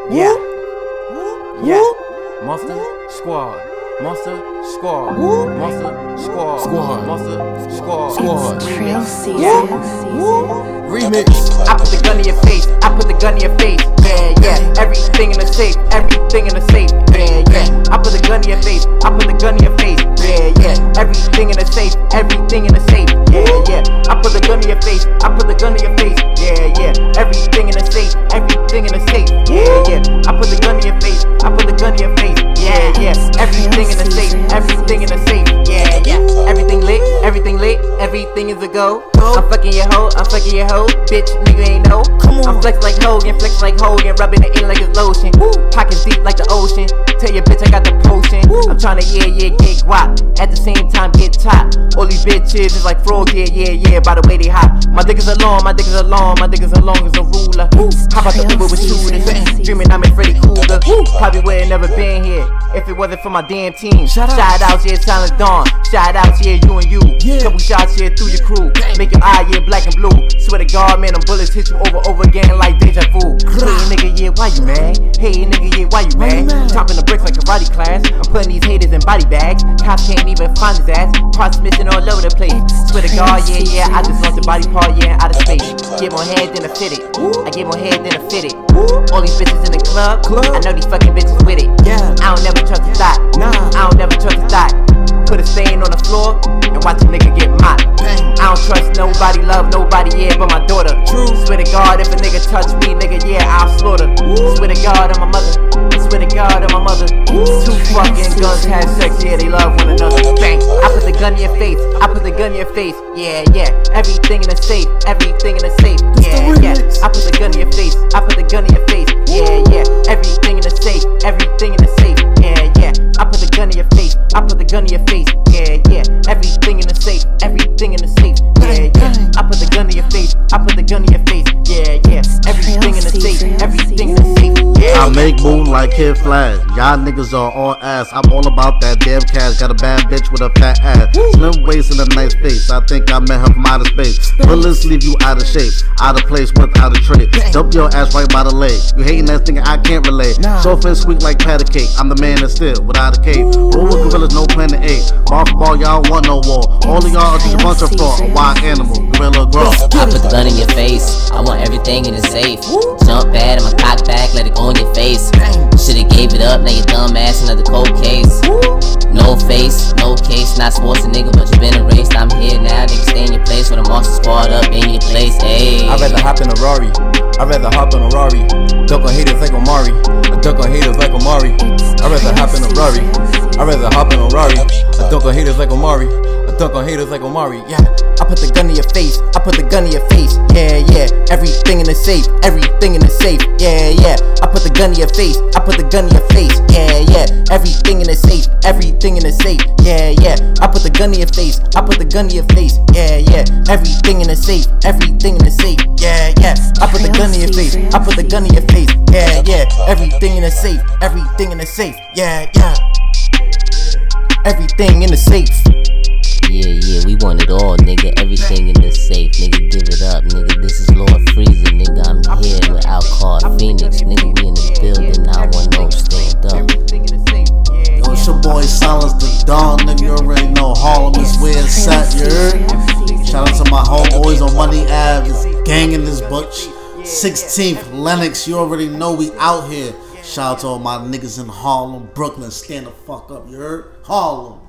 Yeah. Yeah. Monster Squad. Monster Squad. Monster Squad. Monster Squad. Trail season. Remix. I put the gun in your face. I put the gun in your face. Yeah, yeah. Everything in the safe. Everything in the safe. Yeah, yeah. I put the gun in your face. I put the gun in your face. Yeah, yeah. Everything in the safe. Everything in the safe. Yeah, yeah. I put the gun in your face. I put the gun in your face. Yeah, yeah. Everything in the safe. Everything in the safe. Yeah, yeah. I put the gun in your face. I put the gun in your face. Yeah, yeah. Everything in the safe. Everything in the safe. Yeah, yeah. Everything lit. Everything lit. Everything is a go. I'm fucking your hoe. I'm fucking your hoe. Bitch, nigga ain't know. I'm flexing like Hogan. Flexing like Hogan. Rubbing it in like it's lotion. Pockets deep like the ocean. Tell your bitch I got the potion. I'm tryna get guap. At the same time get top. All these bitches is like frog. Yeah. By the way they hop. My dick is a long. My dick is a long. My dick is as long as a ruler. How about the Uber with shooters? Dreaming I'm in Freddy Krueger. Probably would have never been here if it wasn't for my damn team. Shout outs here, Silent Dawn. Shout outs here, you and you. Couple shots here through your crew. Make your eye, yeah, black and blue. Swear to God, man, them bullets hit you over again like deja vu. Hey, nigga, yeah, why you mad? Hey, nigga, yeah, why you mad? Chopping the bricks like karate class. I'm putting these haters in body bags. Cops can't even find his ass. Parts missing all over the place. Swear to God, yeah, I just lost a body part, yeah, out of space. Get more head than a fitted. I get more head than a fitted. All these bitches in the club. I know these fucking bitches with it. I don't never trust a thought. I don't never trust a thought. Put a stain on the floor and watch a nigga get mopped. I don't trust nobody, love nobody, yeah, but my daughter. Swear to God, if a nigga touch me, nigga, yeah, I'll slaughter. Swear to God, I'm my mother. Swear to God, I'm my mother. Two fucking guns had sex, yeah, they love one another. Bang! I put the gun in your face. I put the gun in your face. Yeah. Everything in the safe. Everything in the safe. Yeah. I put the gun in your face. I put the gun in your face. Yeah. Everything in the safe. Everything in the safe. Yeah. I put the gun in your face. I put the gun in your face. Yeah. Everything in the safe. Everything in the safe. Yeah. I put the gun in your face. I put the gun in your face. Yeah. Everything in the safe. Everything in the safe. Yeah. I make moon like Kid Flash. Y'all niggas are all ass. I'm all about that damn cash. Got a bad bitch with a fat ass. Slim waist and a nice face. I think I met her from outer space. Bullets leave you out of shape, out of place without a trait. Dump your ass right by the leg. You hating that thing I can't relate. Soft and sweet like patty cake. I'm the man that's still without a cape. Roll with gorillas, no planet A. Ball, y'all want no war. All of y'all are just a bunch of fraud. A wild animal, gorilla grow. I put the gun in your face. I want everything in the safe. Jump bad in my cock back, let it go in your face. Shoulda gave it up, now your dumb ass another cold case. No face, no case, not sports a nigga, but you been erased. I'm here now, nigga, stay in your place with a monster squad up in your place. Ayy. I'd rather hop in a Rari. I'd rather hop in a Rari. Duck on haters like Omari. I duck on haters like Omari. I'd rather hop in a Rari. I'd rather hop in a Rari. I duck on haters like Omari. I duck on haters like Omari. Yeah. I put the gun in your face. I put the gun in your face. Yeah. Everything in the safe. Everything in the safe. Yeah. I put the gun in your face. I put the gun in your face. Yeah. Everything in the safe. Everything in the safe. Yeah. I put the gun in your face. I put the gun in your face. Yeah. Everything in the safe. Everything in the safe. Yeah. I put the gun in your face. I put the gun in your face. Yeah. Everything in the safe. Everything in the safe. Yeah. Everything in the safe. Yeah, we want it all, nigga. Everything in the safe, nigga. Give it up, nigga. This is Lord Freezer, nigga. I'm here with Alcard Phoenix, nigga. We in the building. I want no stand up. Yo, it's your boy Silence the Dawn, nigga. You already know Harlem is where it's at, you heard? Shout out to my homeboys on Money Ave. It's gang in this butch. 16th, Lennox. You already know we out here. Shout out to all my niggas in Harlem, Brooklyn. Stand the fuck up, you heard? Harlem.